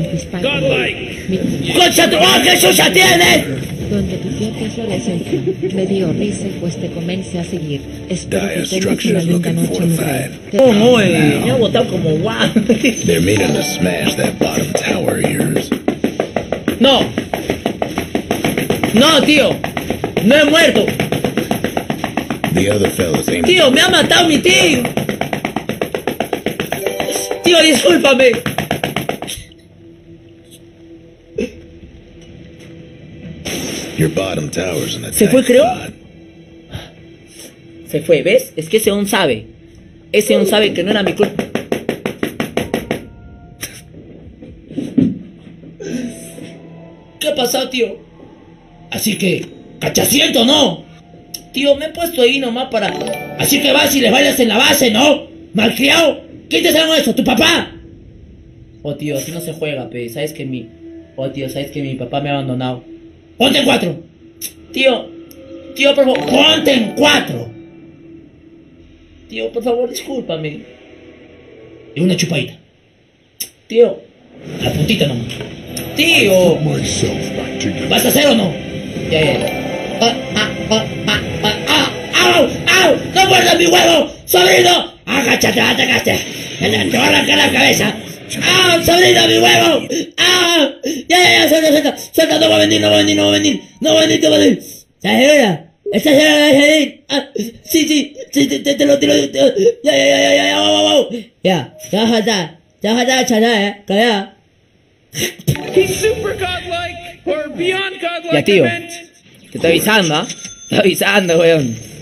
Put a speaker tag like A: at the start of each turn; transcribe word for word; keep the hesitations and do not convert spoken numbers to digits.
A: dispara. Mi...
B: ¡Concha tu madre, qué sucia tienes!
A: Donde tu tiempo es adolescencia. Me dio risa, pues te comencé a seguir. Espero que tengas una linda noche, mi rey.
B: ¿Cómo, eh? Me ha botado como guau.
C: They're meaning to smash that bottom tower of yours.
B: No. No, tío. No he muerto.
C: The other fellas ain't...
B: Tío, me ha matado mi tío. Tío, discúlpame.
C: Your bottom tower's an
B: ¿Se
C: attack
B: fue, creo?
C: spot.
B: Se fue, ¿ves? Es que ese aún sabe. Ese aún sabe que no era mi culpa. ¿Qué ha pasado, tío? Así que, ¿cachasiento no? Tío, me he puesto ahí nomás para... Así que vas y le bailas en la base, ¿no? ¿Malcriado? ¿Quién te enseñó eso? ¿Tu papá? Oh, tío, así no se juega, pe. Sabes que mi... Oh, tío, sabes que mi papá me ha abandonado. ¡Ponte en cuatro! Tío, tío, por favor, ponte en cuatro. Tío, por favor, discúlpame. Y una chupadita. Tío, la puntita nomás. Tío, ¿vas a hacer o no? Ya, ya, ya. Ah, ah, ah, ah, ah, ah, ¡au! ¡Au! ¡No muerdas mi huevo! ¡Sobrino! ¡Agáchate, atacaste! ¡Te voy a arrancar la cabeza! ¡Ah, sobrino, mi huevo! ¡Ah! ¡Ya, ya, ya! ¡Suelta, suelta! ¡Suelta! ¡No va a venir, no va a venir, no va a venir! ¡No va a venir, no va a venir! ¡La señora! ¡Esta señora la deja venir! ¡Ah! ¡Sí, sí! ¡Sí, te, te, te lo tiro! ¡Ya, ya, ya, ya, ya! ¡Vamos, vamos, vamos! ¡Ya! ¡Ya va a faltar! ¡Ya va a faltar, chana, eh! ¡Calla!
D: He's super godlike or beyond godlike.
B: Ya, tío.
D: event.
B: Te estoy avisando, ¿ah? ¿eh? Te estoy avisando, weón.